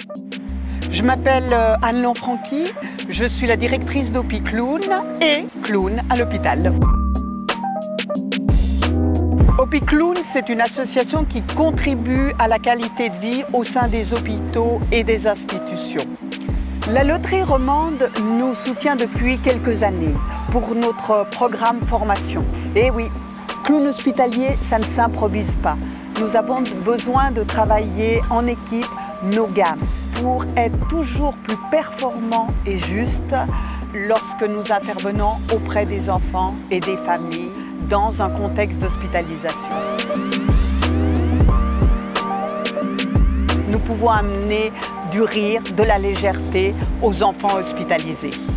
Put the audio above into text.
Je m'appelle Anne Lanfranchi, je suis la directrice d'Opi Clown et clown à l'hôpital. Opi Clown, c'est une association qui contribue à la qualité de vie au sein des hôpitaux et des institutions. La loterie romande nous soutient depuis quelques années pour notre programme formation. Et oui, clown hospitalier, ça ne s'improvise pas. Nous avons besoin de travailler en équipe nos gammes pour être toujours plus performants et justes lorsque nous intervenons auprès des enfants et des familles dans un contexte d'hospitalisation. Nous pouvons amener du rire, de la légèreté aux enfants hospitalisés.